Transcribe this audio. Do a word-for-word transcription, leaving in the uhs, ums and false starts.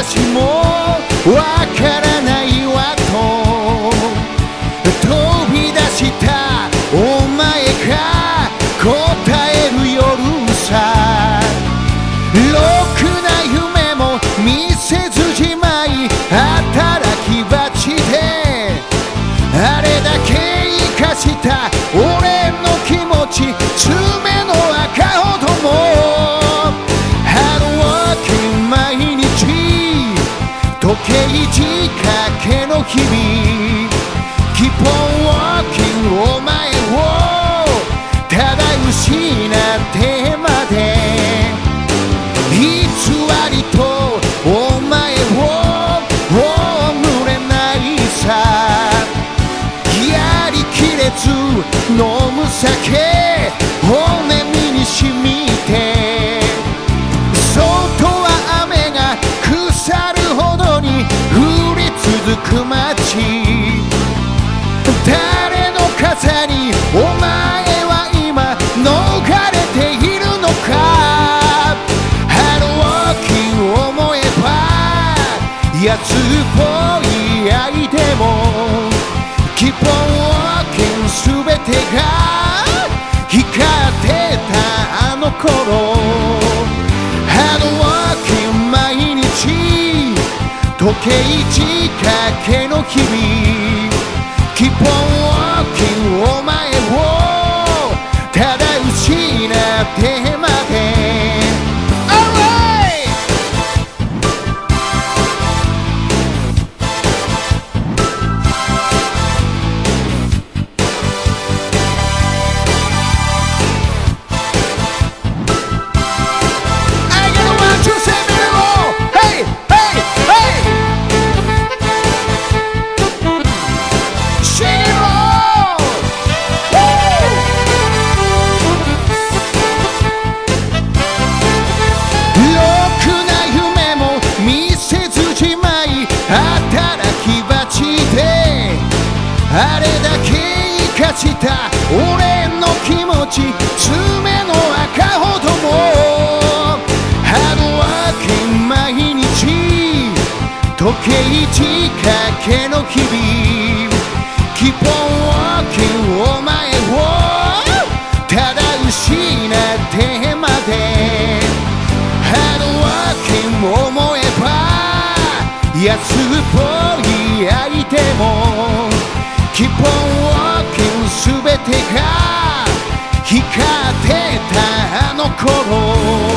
私もわからないわと飛び出したお前が答える夜さ。ろくな夢も見せずじまい働き蜂であれだけ生かした俺の気持ち爪の赤ほどもハローワーキング毎日時計仕掛けの日々 Keep on walking お前をただ失ってまで偽りとお前を葬れないさ。やりきれず飲む酒骨身に染みて外は雨が腐るほどに降り続く街。誰の傘にお前は今逃れているのか。ハローワーキング思えば安っぽい愛でもKeep on walking すべてが光ってたあの頃。ハローワーキング毎日時計仕掛けの日々 Keep on walking お前をただ失ってまであれだけ生かした俺の気持ち爪の赤ほどもハローワーキング毎日時計仕掛けの日々 Keep on walking お前をただ失ってまでハローワーキング思えば安っぽい愛でもKeep on walking すべてが光ってたあの頃